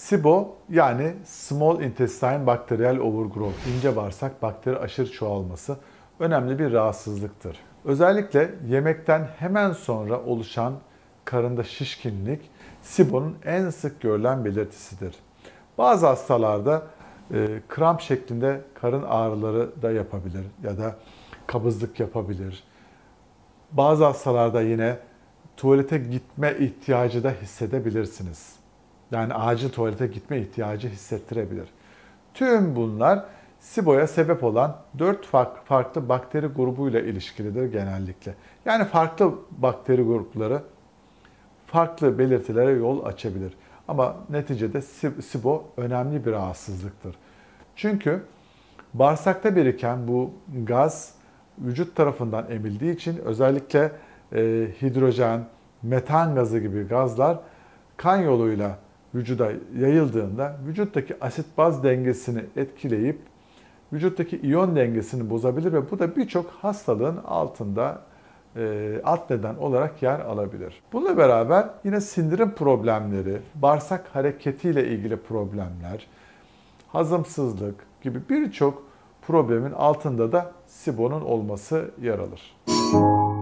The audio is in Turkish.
SIBO yani Small Intestine Bacterial Overgrowth, ince bağırsak bakteri aşırı çoğalması önemli bir rahatsızlıktır. Özellikle yemekten hemen sonra oluşan karında şişkinlik SIBO'nun en sık görülen belirtisidir. Bazı hastalarda kramp şeklinde karın ağrıları da yapabilir ya da kabızlık yapabilir. Bazı hastalarda yine tuvalete gitme ihtiyacı da hissedebilirsiniz. Yani acil tuvalete gitme ihtiyacı hissettirebilir. Tüm bunlar SIBO'ya sebep olan 4 farklı bakteri grubuyla ilişkilidir genellikle. Yani farklı bakteri grupları farklı belirtilere yol açabilir. Ama neticede SIBO önemli bir rahatsızlıktır. Çünkü bağırsakta biriken bu gaz vücut tarafından emildiği için özellikle hidrojen, metan gazı gibi gazlar kan yoluyla vücuda yayıldığında vücuttaki asit-baz dengesini etkileyip vücuttaki iyon dengesini bozabilir ve bu da birçok hastalığın altında alt neden olarak yer alabilir. Bununla beraber yine sindirim problemleri, bağırsak hareketiyle ilgili problemler, hazımsızlık gibi birçok problemin altında da SIBO'nun olması yer alır.